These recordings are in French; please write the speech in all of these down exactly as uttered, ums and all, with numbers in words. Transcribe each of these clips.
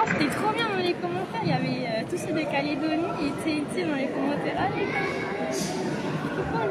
c'était trop bien dans les commentaires. Il y avait euh, tous ceux de Calédonie et T N T dans les commentaires. Allez, c'est cool.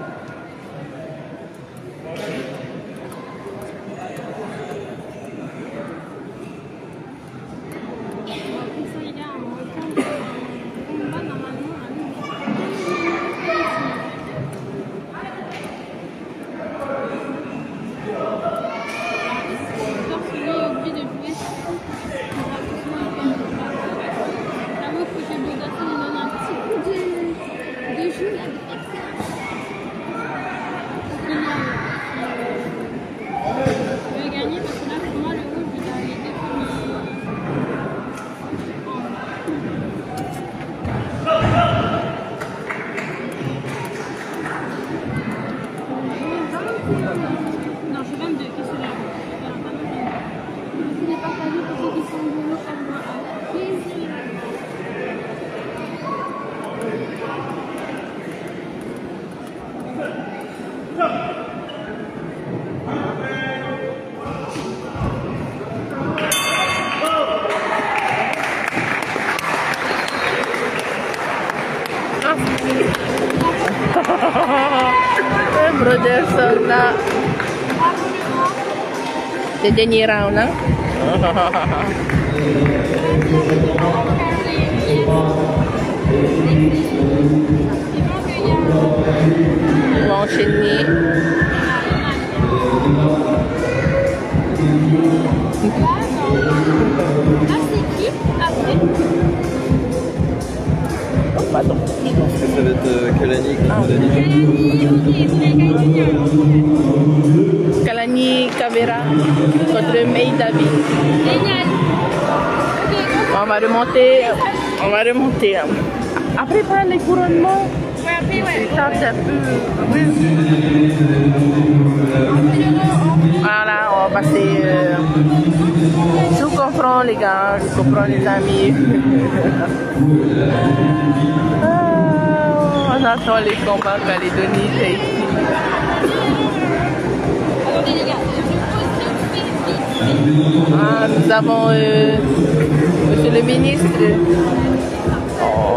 Brother Solda. Le dernier round, hein? On va enchaîner. Là, c'est qui après? Oh, pardon. Je pense que ça va être euh, Kalani contre ah. Kalani Kavera contre May David. Génial. On va remonter. On va remonter. Après, prendre les couronnements. Ouais, après, ouais. Ça, c'est un peu. Oui. Voilà, on va passer. Euh... Je comprends, les gars. Je comprends, les amis. Ah, on attend les combats Calédonie, Tahiti. Attendez, les gars. Ah, nous avons euh, monsieur le ministre. Oh.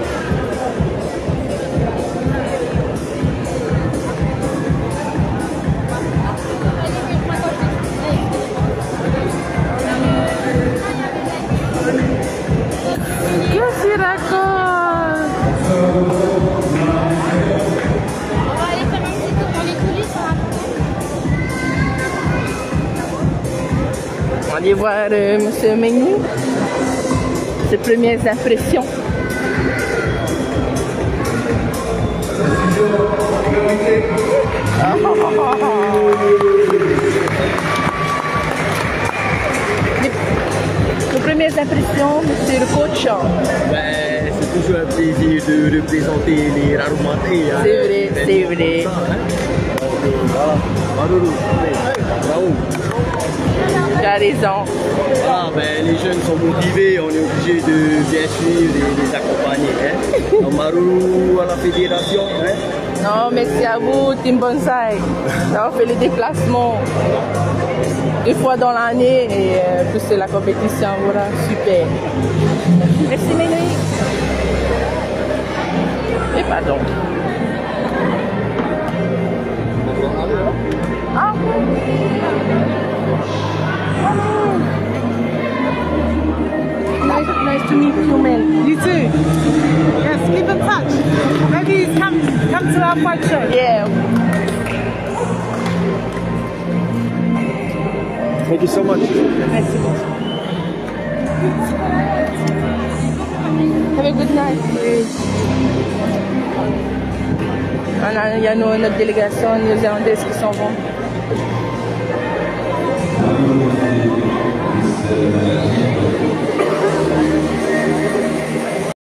Qu'est-ce qu'il raconte? On va aller faire un petit tour dans les coulisses. On va aller voir euh, monsieur Mengni. Ses premières impressions. Les, les premières impressions, monsieur le coach. Ben, c'est toujours un plaisir de représenter les Raroumantais. Hein. C'est vrai, c'est vrai. Voilà, Maruru, bravo. Tu as raison. Ah, ben, les jeunes sont motivés, on est obligé de bien suivre et les accompagner. Hein. Donc, Maruru à la fédération. Hein. Non, merci à vous, Team Bonsai, d'avoir fait les déplacements deux fois dans l'année et euh, plus la compétition. Voilà, super. Merci, Ménoï. Et pardon. Ah. Nice, nice to meet you, man. You too. Yes, keep in touch. Maybe come come to our fight show. Yeah. Thank you so much. Merci beaucoup. Have a good night. Il y a nos, notre délégation néo-zélandaise qui s'en vont.